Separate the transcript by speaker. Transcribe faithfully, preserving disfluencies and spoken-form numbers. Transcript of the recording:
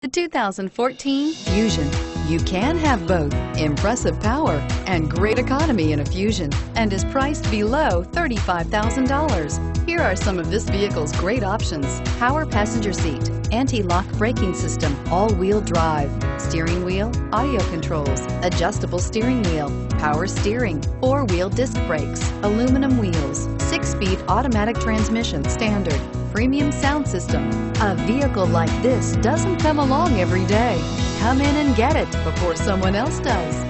Speaker 1: The two thousand fourteen Fusion. You can have both impressive power and great economy in a Fusion, and is priced below thirty-five thousand dollars. Here are some of this vehicle's great options: power passenger seat, anti-lock braking system, all-wheel drive, steering wheel audio controls, adjustable steering wheel, power steering, four-wheel disc brakes, aluminum wheels, six-speed automatic transmission standard, premium sound system. A vehicle like this doesn't come along every day. Come in and get it before someone else does.